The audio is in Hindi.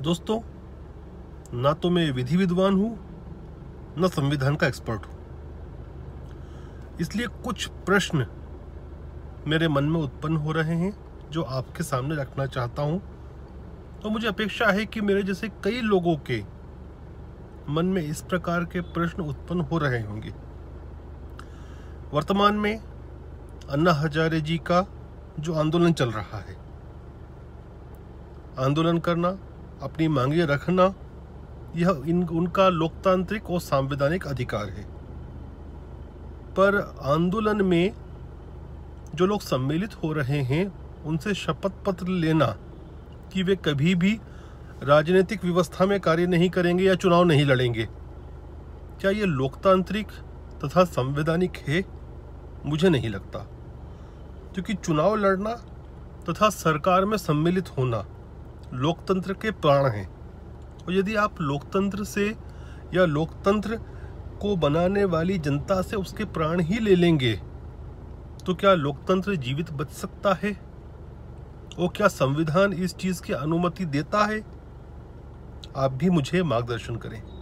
दोस्तों, ना तो मैं विधि विद्वान हूँ न संविधान का एक्सपर्ट हूँ, इसलिए कुछ प्रश्न मेरे मन में उत्पन्न हो रहे हैं जो आपके सामने रखना चाहता हूँ। तो मुझे अपेक्षा है कि मेरे जैसे कई लोगों के मन में इस प्रकार के प्रश्न उत्पन्न हो रहे होंगे। वर्तमान में अन्ना हजारे जी का जो आंदोलन चल रहा है, आंदोलन करना, अपनी मांगें रखना, यह उनका लोकतांत्रिक और संवैधानिक अधिकार है। पर आंदोलन में जो लोग सम्मिलित हो रहे हैं उनसे शपथ पत्र लेना कि वे कभी भी राजनीतिक व्यवस्था में कार्य नहीं करेंगे या चुनाव नहीं लड़ेंगे, क्या ये लोकतांत्रिक तथा संवैधानिक है? मुझे नहीं लगता, क्योंकि चुनाव लड़ना तथा सरकार में सम्मिलित होना लोकतंत्र के प्राण हैं। और यदि आप लोकतंत्र से या लोकतंत्र को बनाने वाली जनता से उसके प्राण ही ले लेंगे तो क्या लोकतंत्र जीवित बच सकता है? और क्या संविधान इस चीज की अनुमति देता है? आप भी मुझे मार्गदर्शन करें।